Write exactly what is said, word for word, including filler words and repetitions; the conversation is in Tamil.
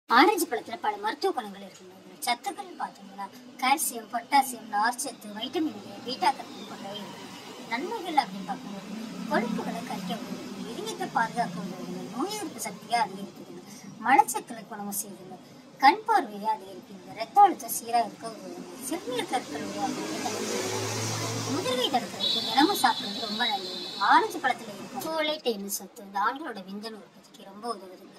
ஆரஞ்சு பழத்துல பல மருத்துவ குணங்கள் இருக்குங்க. சத்துக்கள் பார்த்தீங்கன்னா கால்சியம், பொட்டாசியம், நார்ச்சத்து, வைட்டமின் ஏ, பீட்டா கரோட்டின் போன்றவை இருக்கு. நன்மைகள் அப்படின்னு பார்க்கும்போது கொழுப்புகளை கரைக்க உதவுது, இதயத்தை பாதுகாக்க உதவுது, நோய் எதிர்ப்பு சக்தியை அதிகரிக்குதுங்க, மலச்சிக்கலை குணம் செய்யுதுங்க, கண் பார்வையை அதிகரிக்குதுங்க, ரத்த அழுத்தம் சீராக இருக்க உதவுது, சிறுநீர் கற்கள் உருவாக்குறது, முதிர்வை தடுக்கிறதுக்கு தினமும் சாப்பிடுறது ரொம்ப நல்லது. ஆரஞ்சு பழத்துல இருக்கும் சோலைட் சத்து இந்த ஆண்களோட விந்தணு உற்பத்திக்கு ரொம்ப உதவுது.